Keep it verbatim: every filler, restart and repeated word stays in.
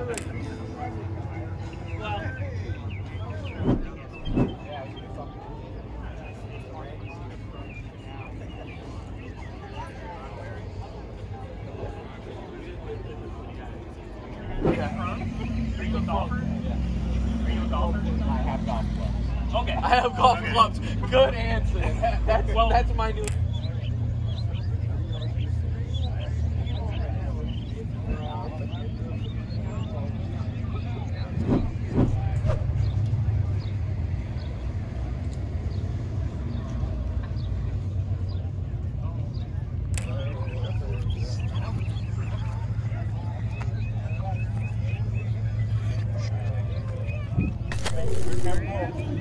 Okay. I have golf okay. clubs. Good answer. That's, well, that's my new... Remember